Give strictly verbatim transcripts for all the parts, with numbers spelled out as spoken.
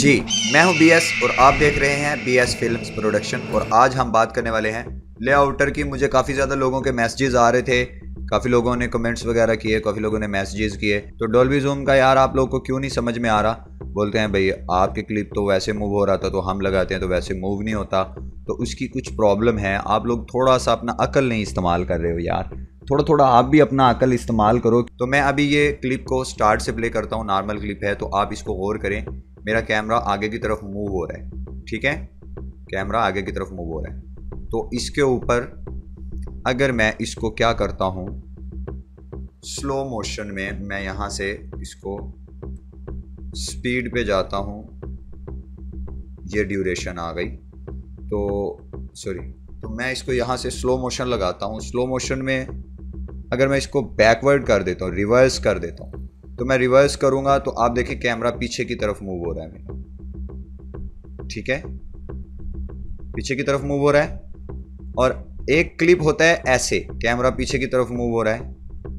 जी, मैं हूं B S और आप देख रहे हैं बी एस फिल्म्स प्रोडक्शन। और आज हम बात करने वाले हैं लेआउटर की। मुझे काफ़ी ज़्यादा लोगों के मैसेजेस आ रहे थे, काफ़ी लोगों ने कमेंट्स वगैरह किए, काफ़ी लोगों ने मैसेजेस किए। तो डॉल्बी ज़ूम का यार आप लोगों को क्यों नहीं समझ में आ रहा? बोलते हैं भाई आपके क्लिप तो वैसे मूव हो रहा था तो हम लगाते हैं तो वैसे मूव नहीं होता। तो उसकी कुछ प्रॉब्लम है, आप लोग थोड़ा सा अपना अकल नहीं इस्तेमाल कर रहे हो यार। थोड़ा थोड़ा आप भी अपना अकल इस्तेमाल करो। तो मैं अभी ये क्लिप को स्टार्ट से प्ले करता हूँ, नॉर्मल क्लिप है तो आप इसको गौर करें। मेरा कैमरा आगे की तरफ मूव हो रहा है, ठीक है, कैमरा आगे की तरफ मूव हो रहा है। तो इसके ऊपर अगर मैं इसको क्या करता हूँ, स्लो मोशन में मैं यहाँ से इसको स्पीड पे जाता हूँ, ये ड्यूरेशन आ गई तो सॉरी, तो मैं इसको यहाँ से स्लो मोशन लगाता हूँ। स्लो मोशन में अगर मैं इसको बैकवर्ड कर देता हूँ, रिवर्स कर देता हूँ, तो मैं रिवर्स करूँगा तो आप देखिए कैमरा पीछे की तरफ मूव हो रहा है मेरा, ठीक है, पीछे की तरफ मूव हो रहा है। और एक क्लिप होता है ऐसे, कैमरा पीछे की तरफ मूव हो रहा है,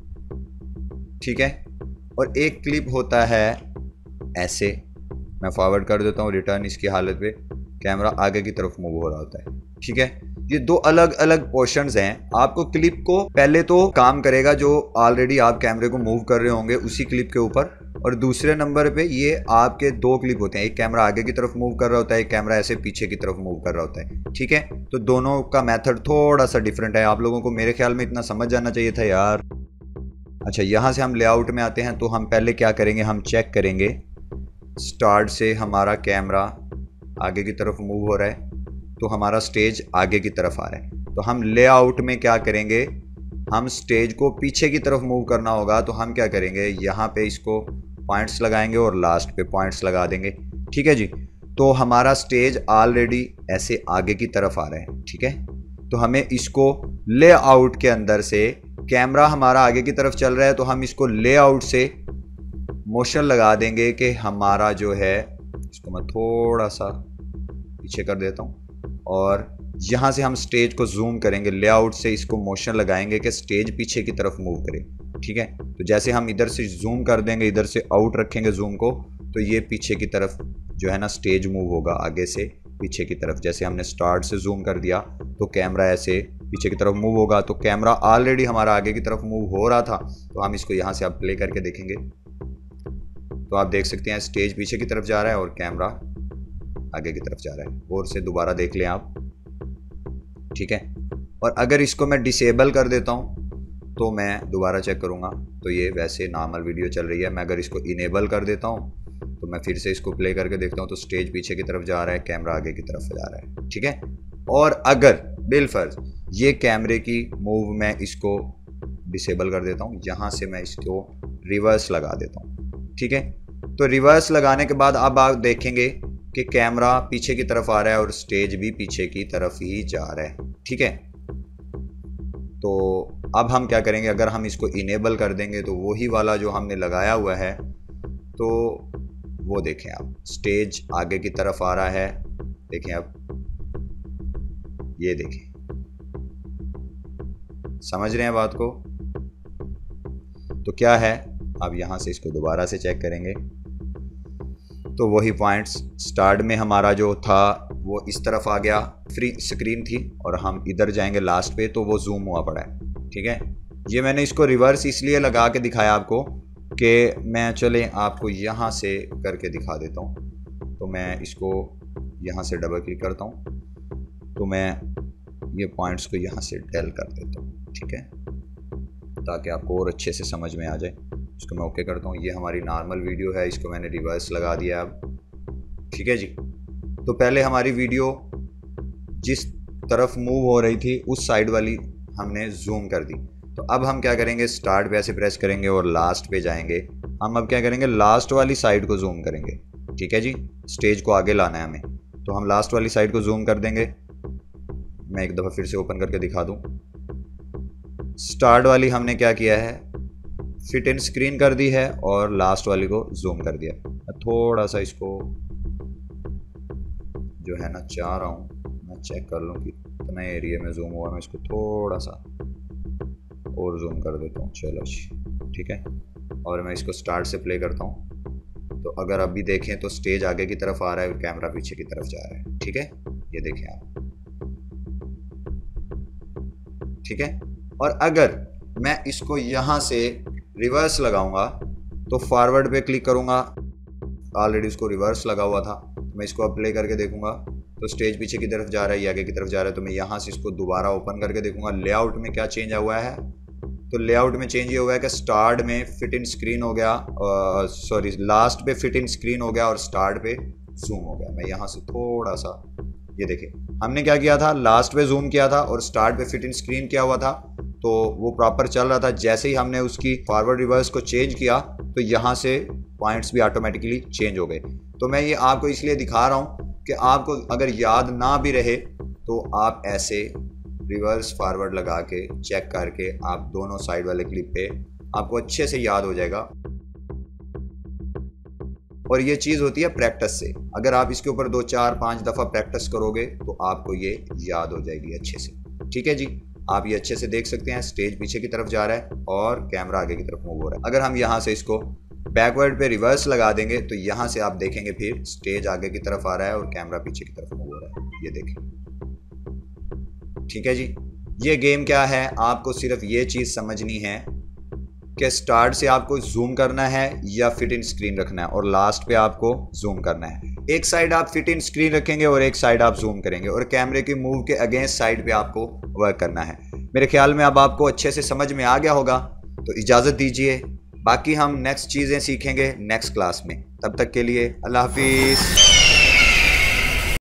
ठीक है, और एक क्लिप होता है ऐसे। मैं फॉरवर्ड कर देता हूँ, रिटर्न इसकी हालत पे कैमरा आगे की तरफ मूव हो रहा होता है, ठीक है। ये दो अलग अलग पोर्शंस हैं। आपको क्लिप को पहले तो काम करेगा जो ऑलरेडी आप कैमरे को मूव कर रहे होंगे उसी क्लिप के ऊपर, और दूसरे नंबर पे ये आपके दो क्लिप होते हैं, एक कैमरा आगे की तरफ मूव कर रहा होता है, एक कैमरा ऐसे पीछे की तरफ मूव कर रहा होता है, ठीक है। तो दोनों का मेथड थोड़ा सा डिफरेंट है। आप लोगों को मेरे ख्याल में इतना समझ जाना चाहिए था यार। अच्छा, यहाँ से हम लेआउट में आते हैं। तो हम पहले क्या करेंगे, हम चेक करेंगे स्टार्ट से हमारा कैमरा आगे की तरफ मूव हो रहा है तो हमारा स्टेज आगे की तरफ आ रहा है। तो हम लेआउट में क्या करेंगे, हम स्टेज को पीछे की तरफ मूव करना होगा। तो हम क्या करेंगे, यहाँ पे इसको पॉइंट्स लगाएंगे और लास्ट पे पॉइंट्स लगा देंगे, ठीक है जी। तो हमारा स्टेज ऑलरेडी ऐसे आगे की तरफ आ रहा है, ठीक है। तो हमें इसको लेआउट के अंदर से, कैमरा हमारा आगे की तरफ चल रहा है तो हम इसको लेआउट से मोशन लगा देंगे कि हमारा जो है, इसको मैं थोड़ा सा पीछे कर देता हूँ और यहाँ से हम स्टेज को जूम करेंगे। लेआउट से इसको मोशन लगाएंगे कि स्टेज पीछे की तरफ मूव करे, ठीक है। तो जैसे हम इधर से जूम कर देंगे, इधर से आउट रखेंगे जूम को, तो ये पीछे की तरफ जो है ना स्टेज मूव होगा आगे से पीछे की तरफ। जैसे हमने स्टार्ट से जूम कर दिया तो कैमरा ऐसे पीछे की तरफ मूव होगा। तो कैमरा ऑलरेडी हमारा आगे की तरफ मूव हो रहा था, तो हम इसको यहाँ से आप प्ले करके देखेंगे तो आप देख सकते हैं स्टेज पीछे की तरफ जा रहा है और कैमरा आगे की तरफ जा रहा है। और से दोबारा देख लें आप, ठीक है। और अगर इसको मैं डिसेबल कर देता हूं तो मैं दोबारा चेक करूंगा तो ये वैसे नॉर्मल वीडियो चल रही है। मैं अगर इसको इनेबल कर देता हूं तो मैं फिर से इसको प्ले करके देखता हूं तो स्टेज पीछे की तरफ जा रहा है, कैमरा आगे की तरफ जा रहा है, ठीक है। और अगर बिलफर्ज ये कैमरे की मूव मैं इसको डिसेबल कर देता हूँ, यहाँ से मैं इसको रिवर्स लगा देता हूँ, ठीक है। तो रिवर्स लगाने के बाद अब आप देखेंगे कि कैमरा पीछे की तरफ आ रहा है और स्टेज भी पीछे की तरफ ही जा रहा है, ठीक है। तो अब हम क्या करेंगे, अगर हम इसको इनेबल कर देंगे तो वही वाला जो हमने लगाया हुआ है, तो वो देखें आप, स्टेज आगे की तरफ आ रहा है, देखें आप, ये देखें, समझ रहे हैं बात को। तो क्या है, अब यहां से इसको दोबारा से चेक करेंगे तो वही पॉइंट्स स्टार्ट में हमारा जो था वो इस तरफ आ गया, फ्री स्क्रीन थी, और हम इधर जाएंगे लास्ट पे तो वो जूम हुआ पड़ा है, ठीक है। ये मैंने इसको रिवर्स इसलिए लगा के दिखाया आपको कि मैं, चले आपको यहाँ से करके दिखा देता हूँ। तो मैं इसको यहाँ से डबल क्लिक करता हूँ तो मैं ये पॉइंट्स को यहाँ से डेल कर देता हूँ, ठीक है, ताकि आपको और अच्छे से समझ में आ जाए। इसको मैं ओके करता हूँ। ये हमारी नॉर्मल वीडियो है, इसको मैंने रिवर्स लगा दिया अब, ठीक है जी। तो पहले हमारी वीडियो जिस तरफ मूव हो रही थी उस साइड वाली हमने जूम कर दी। तो अब हम क्या करेंगे, स्टार्ट पे ऐसे प्रेस करेंगे और लास्ट पे जाएंगे। हम अब क्या करेंगे, लास्ट वाली साइड को जूम करेंगे, ठीक है जी। स्टेज को आगे लाना है हमें, तो हम लास्ट वाली साइड को जूम कर देंगे। मैं एक दफ़ा फिर से ओपन करके दिखा दूँ। स्टार्ट वाली हमने क्या किया है, फिट इन स्क्रीन कर दी है और लास्ट वाली को जूम कर दिया। मैं थोड़ा सा इसको जो है ना चाह रहा हूँ मैं चेक कर लूँ कि कितना एरिया में जूम हुआ। मैं इसको थोड़ा सा और जूम कर देता हूँ, चलो जी, ठीक है। और मैं इसको स्टार्ट से प्ले करता हूँ तो अगर अभी देखें तो स्टेज आगे की तरफ आ रहा है और कैमरा पीछे की तरफ जा रहा है। ठीक है, ये देखें आप। ठीक है, और अगर मैं इसको यहां से रिवर्स लगाऊंगा तो फॉरवर्ड पे क्लिक करूंगा, ऑलरेडी उसको रिवर्स लगा हुआ था, तो मैं इसको अप्लाई करके देखूंगा तो स्टेज पीछे की तरफ जा रहा है, ये आगे की तरफ जा रहा है। तो मैं यहाँ से इसको दोबारा ओपन करके देखूंगा लेआउट में क्या चेंज हुआ है। तो लेआउट में चेंज ये हुआ है कि स्टार्ट में फिट इन स्क्रीन हो गया, सॉरी लास्ट पे फिट इन स्क्रीन हो गया और स्टार्ट पे जूम हो गया। मैं यहाँ से थोड़ा सा, ये देखिए हमने क्या किया था, लास्ट पे जूम किया था और स्टार्ट पे फिट इन स्क्रीन किया हुआ था, तो वो प्रॉपर चल रहा था। जैसे ही हमने उसकी फॉरवर्ड रिवर्स को चेंज किया तो यहाँ से पॉइंट्स भी ऑटोमेटिकली चेंज हो गए। तो मैं ये आपको इसलिए दिखा रहा हूँ कि आपको अगर याद ना भी रहे तो आप ऐसे रिवर्स फॉरवर्ड लगा के चेक करके आप दोनों साइड वाले क्लिप पे आपको अच्छे से याद हो जाएगा। और ये चीज़ होती है प्रैक्टिस से। अगर आप इसके ऊपर दो चार पांच दफ़ा प्रैक्टिस करोगे तो आपको ये याद हो जाएगी अच्छे से। ठीक है जी, आप ये अच्छे से देख सकते हैं, स्टेज पीछे की तरफ जा रहा है और कैमरा आगे की तरफ मूव हो रहा है। अगर हम यहाँ से इसको बैकवर्ड पे रिवर्स लगा देंगे तो यहाँ से आप देखेंगे फिर स्टेज आगे की तरफ आ रहा है और कैमरा पीछे की तरफ मूव हो रहा है, ये देखें। ठीक है जी, ये गेम क्या है, आपको सिर्फ ये चीज़ समझनी है कि स्टार्ट से आपको जूम करना है या फिट इन स्क्रीन रखना है और लास्ट पे आपको जूम करना है। एक साइड आप फिट इन स्क्रीन रखेंगे और एक साइड आप जूम करेंगे और कैमरे के मूव के अगेंस्ट साइड पे आपको वर्क करना है। मेरे ख्याल में अब आपको अच्छे से समझ में आ गया होगा, तो इजाज़त दीजिए, बाकी हम नेक्स्ट चीज़ें सीखेंगे नेक्स्ट क्लास में। तब तक के लिए अल्लाह हाफिज़।